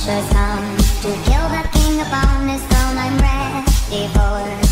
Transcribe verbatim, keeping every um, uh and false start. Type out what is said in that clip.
has come to kill the king upon his throne. I'm ready for